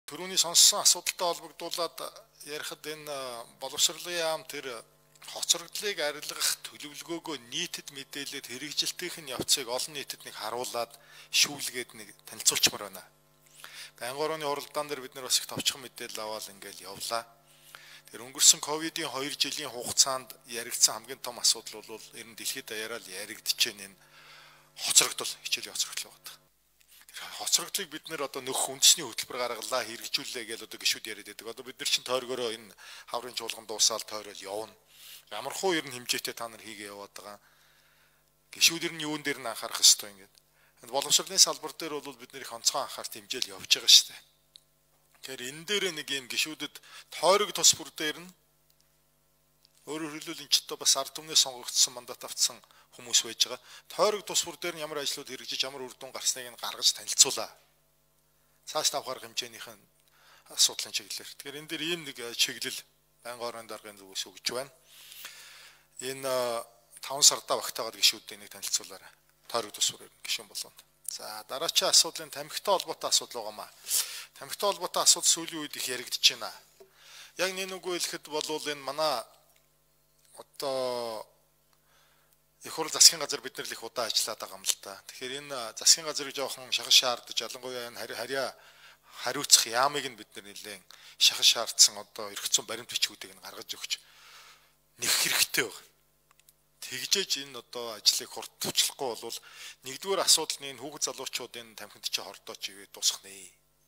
Төрөүний сонссон асуудалтай холбогдуулаад ярихад энэ боловсролын яам тэр хоцрогдлыг арилгах төлөвлөгөөгөө нийтэд мэдээлээд хэрэгжилтийн явцыг олон нийтэд нэг харуулад шүүлгээд нэг танилцуулчмаар байна. Ангорооны уралдаан дээр бид нар бас их товчхон мэдээлэл аваад ингээл явлаа. Тэр өнгөрсөн ковидын 2 жилийн хугацаанд яригдсан хамгийн том асуудал бол ер нь дэлхийд даяараа л яригдчихээн энэ хоцрогдол, хичээлийн хоцрогдол байна. Хоцрогдлыг бид нэр одоо нөх үндэсний хөтөлбөр гаргалаа хэрэгжүүлээ гэж одоо гişүүд яриад байдаг. Одоо бид нар чинь тойргороо энэ хаврын чуулган дуусаал тойрол явна. Ямархуу ер нь хэмжээтэй та нар хийгээ яваад байгаа. Гişүүд ер нь юун дээр нь анхаарах ёстой ингээд. Энэ боловсролын салбар дээр бол бид нэр их онцгой анхаарт хэмжээл явж байгаа шүү дээ. Тэгэхээр энэ дээр нэг юм гişүүдэд тойрог тус бүр дээр нь өөрөөр хэлбэл энэ ч одоо бас ард түмнээ сонгогдсон мандат авсан хүмүүс байж байгаа. Тойрог тус бүр дээр нь ямар ажлууд хэрэгжиж ямар үр дүн гарсныг нь гаргаж танилцуулаа. Цааш тавхаар хэмжээнийх нь асуудлын чиглэлээр. Тэгэхээр энэ дээр ийм нэг чиглэл байнгын орон даргын зүгээс өгж байна. Энэ 5 сардаа багтаагаад гişүүдтэй нэг танилцуулаарай. Тойрог тус бүрээр гişүүн болгоно. За дараачийн асуудлын тамхитай холбоотой асуудал байгаамаа. Тамхитай холбоотой асуудал сүүлийн үед их яригдж байна. Яг нэг үгүй хэлэхэд бол энэ манай одоо их хурл засгийн газар бид нар л их удаа ажиллаад байгаа юм л да. Тэгэхээр энэ засгийн газрыг жоохон шахаж шаардж, ялангуяа энэ харьяа хариуцах яамыг нь бид нар нэлээд шахаж шаардсан одоо эрх зүйн баримт бичгүүдийг нь гаргаж өгч нэг хэрэгтэй байна. Тэгжээж энэ одоо ажлыг хурдчлахгүй бол нэгдүгээр асуудал нь энэ хүүхэд залуучуудын тамхинд чи хордооч ивэ дуусах нэ.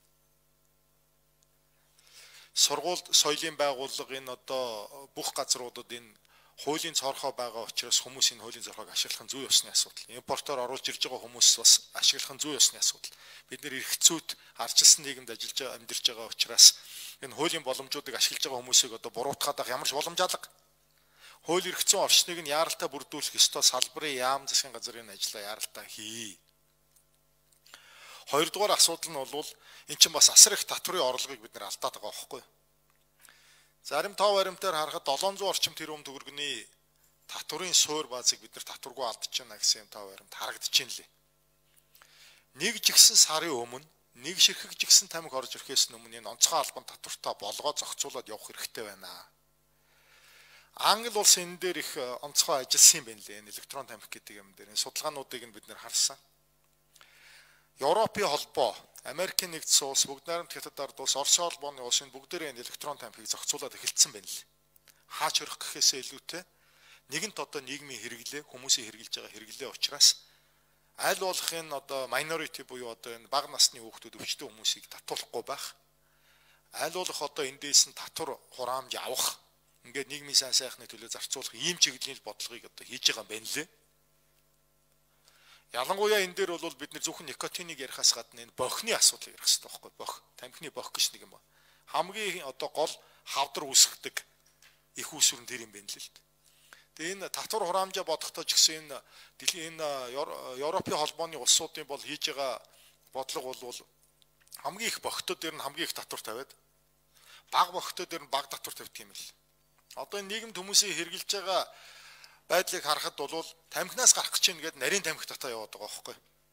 Сургууль соёлын байгууллага энэ одоо бүх газруудад энэ хуулийн цорхоо байгаа учраас хүмүүс энэ хуулийн цорхоог ашиглах нь зүй ёсны асуудал. Импортоор оруулж ирж байгаа хүмүүс бас ашиглах нь зүй ёсны асуудал. Бид нэр эрх зүйд ардчилсан нийгэмд ажиллаж амьдарч байгаа учраас энэ хуулийн боломжуудыг ашиглаж байгаа хүмүүсийг одоо буруутгаад байх ямар ч боломж алга. Хууль эрх зүйн орчныг нь яаралтай бүрдүүлэх ёстой салбарын яам засгийн газрын ажлаа яаралтай хий. Хоёрдугаар асуудал нь бол эн чинь бас асар их татврын орлогыг бид нэр алдаад байгаа байхгүй юу? Зарим тав баримтаар харахад 700 орчим тэрбум төгрөгийн татврын суур баазыг бид нэр татваргүй алдаж байна гэсэн тав баримт харагдаж байна лээ. Нэг жигсэн сарын өмнө нэг ширхэг жигсэн тамхи орж ирэхээс өмнө энэ онцгой албан татвартай болгоо зохицуулаад явах хэрэгтэй байна. Англи улс энэ дээр их онцгой ажилласан юм байна лээ. Энэ электрон тамхи гэдэг юм дээр энэ судалгаануудыг нь бид нэр харсан. Европын холбоо, Америкийн нэгдсэн улс, Бүгд найрамд Хятад ард улс, Оросын холбооны улс энэ бүгдээрээ энэ электрон тамхиг зохицуулаад эхэлсэн байна л. Хаач хөрөх гэхээсээ илүүтэй нэгэнт одоо нийгмийн хэрэглээ, хүмүүсийн хэрэгжилж байгаа хэрэглээ учраас аль болох энэ одоо minority буюу одоо энэ бага насны хүүхдүүд өвчтөн хүмүүсийг татуулахгүй байх. Аль болох одоо эндээс нь татвар хураамж авах. Ингээд нийгмийн сайн сайхны төлөө зарцуулах ийм чиглэлийн бодлогыг одоо хийж байгаа юм байна лээ. Ялангуяа энэ дээр бол бид нэр зөвхөн никотиныг ярихаас гадна энэ бохны асуудлыг ярих хэрэгтэй байхгүй бох. Тамхины бох гэж нэг юм ба. Хамгийн одоо гол хавдар үүсгдэг их үүсвэр нь тэр юм байна л л. Тэгээ энэ татвар хураамжаа бодохдоо ч гэсэн энэ Европын холбооны улсуудын бол хийж байгаа бодлого бол хамгийн их бохтой дээр нь хамгийн их татвар тавиад бага бохтой дээр нь бага татвар тавьдаг юм л. Одоо энэ нийгэмд хүмүүсийн хэрэгжилж байгаа байдлыг харахад бол тамхинаас гарах гэж байна гэдэг нарийн тамхи татаа яваад байгаа байхгүй.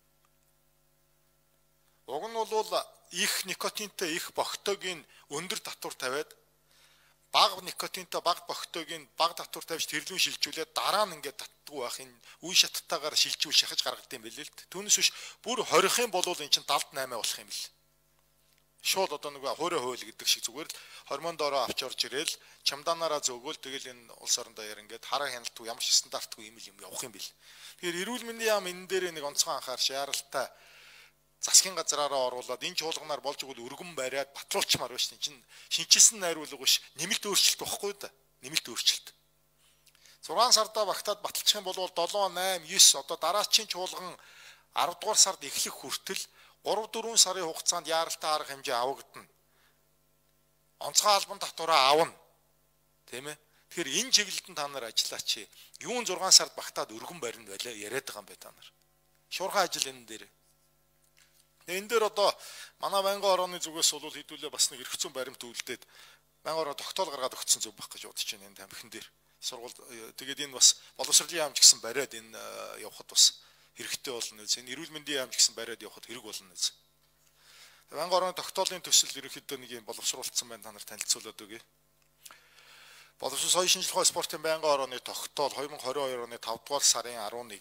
Уг нь бол их никотинтай их бохтойгийн өндөр татвар тавиад бага никотинтай бага бохтойгийн бага татвар тавьж тэрлүүн шилжүүлээд дараа нь ингээд татдаггүй байх энэ үе шаттайгаар шилжүүл шахаж гаргадаг юм билээ л. Түүнээс биш бүр хорих юм бол эн чинь 78 болох юм бэл. Шууд одоо нэг хуурай хууль гэдэг шиг зүгээр л хормон доороо авч орж ирээл чамданаараа зөөгөөл тэгэл энэ улс орон даяар ингээд хараа хяналтгүй ямар ч стандартгүй юм явах юм бэл. Тэгэхээр эрүүл мэндийн яам энэ дээр нэг онцгой анхаар шааралтай засгийн газраараа оруулаад энэ чуулганаар болж игэл өргөн бариад батруулчмаар байна шин чинь шинчилсэн найруулга биш нэмэлт өөрчлөлт واخгүй да. Нэмэлт өөрчлөлт. 6 сардаа багтаад баталчих юм бол 7 8 9 одоо дараачийн чуулган 10 дугаар сард эхлэх хүртэл 3-4 сарын хугацаанд яаралтай арга хэмжээ авагдана. Онцгой албан татвараа авна. Тийм ээ. Тэгэхээр энэ чиглэлд та нар ажиллаач. Юун 6 сард багтаад өргөн барина байлаа яриад байгаа юм бай та нар. Шуурхай ажил энэ дээр. Энэ дээр одоо манай байнгын орооны зүгээс бол хэдүүлээ бас нэг эрх зүйн баримт үлдээд байнгын ороо тогтоол гаргаад өгсөн зүг байх гэж бодож байна энэ тамхин дээр. Сургууль тэгээд энэ бас боловсролын яам ч гэсэн бариад энэ явахад бас хэрэгтэй болно үз. Энэ эрүүл мэндийн яам ч гэсэн бариад явахад хэрэг болно үз. Байнгын орооны тогтоолын төсөл ерөнхийдөө нэг юм боловсруулсан байна, та нар танилцуулаад өгье. Боловсрол соёлын шинжилгээ спортын байнгын орооны тогтоол 2022 оны 5 дугаар сарын 11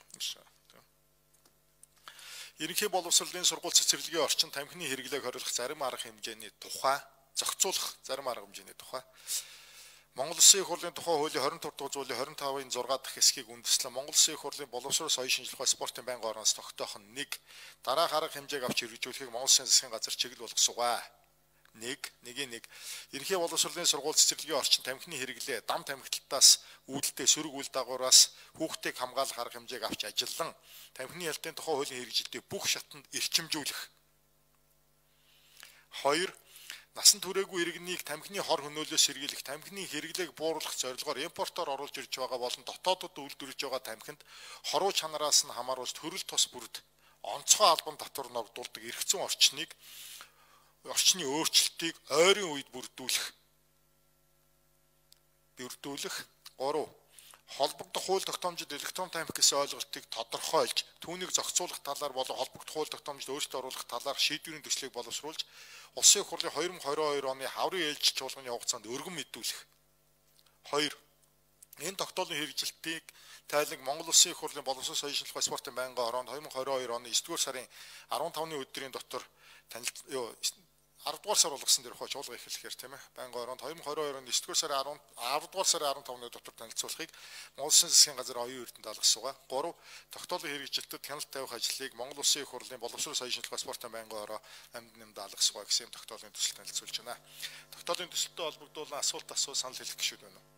ерөнхий боловсролын сургууль цэцэрлэгийн орчин тамхины хэрэглээг хориглох зарим арга хэмжээний тухай зохицуулах зарим арга хэмжээний тухай Монгол Улсын их хурлын тухай хуулийн 24 дугаар зүйлийн 25-ын 6 дахь хэсгийг үндэслэн Монгол Улсын их хурлын боловсрол соёлын шинжилгээ спортын байнгын орооноос тогтоох нь 1 дараах арга хэмжээг авч хэрэгжүүлэхийг Монгол Улсын засгийн газар чиглэл болгосугай. 1 ерөнхий боловсролын сургууль цэцэрлэгийн орчин тамхины хэрэглээ дам тамхиталтаас үүдэлтэй сөрөг үйл дагавраас хүүхдийг хамгаалах арга хэмжээг авч ажиллан тамхины ялтын тухай хуулийн хэрэгжилтийг бүх шатанд эрчимжүүлэх. 2 насан туршаагүй иргэнийг тамхины хор хөнөөлөөс сэргийлэх, тамхины хэрэглээг бууруулах зорилгоор импортоор оруулж ирж байгаа болон дотоодод үйлдвэрлэж байгаа тамхинд хоруу чанараас нь хамааруулж төрөл тус бүрд онцгой албан татвар ногдуулдаг эрх зүйн орчны өөрчлөлтийг ойрын үед бүрдүүлэх. 3 холбогдох хууль тогтоомжид электрон тамхи гэсэн ойлголтыг тодорхойлж, түүнийг зохицуулах талаар болон холбогдох хууль тогтоомжид өөрчлөлт оруулах талаар шийдвэрийн төслийг боловсруулж, Улсын их хурлын 2022 оны хаврын ээлжид чуулганы хугацаанд өргөн мэдүүлэх. 2 энэ тогтоолын хэрэгжилтийг тайлан Монгол Улсын их хурлын боловсрол соёлын шинжилгээ спортын байнгын ороонд 2022 оны 9-р сарын 15-ны өдрийн дотор 10 дугаар сар болгосон дэр чуулга эхлэхээр тийм ээ байнгын ороонд 2022 оны 9-р сарын 10 дугаар сарын 15-ны дотор танилцуулахыг Монгол Улсын засгийн газар оюун эрдэнэд алгасугаа. 3 тогтоолын хэрэгжилтэд хяналт тавих ажлыг Монгол Улсын их хурлын боловсрол соёлын шинжилгээ спортын байнгын ороо амьд алгасугаа гэсэн тогтоолын төсөл танилцуулж байна. Тогтоолын төсөлтөд холбогдуулан асуулт санал хэлэх гişүүд байна уу?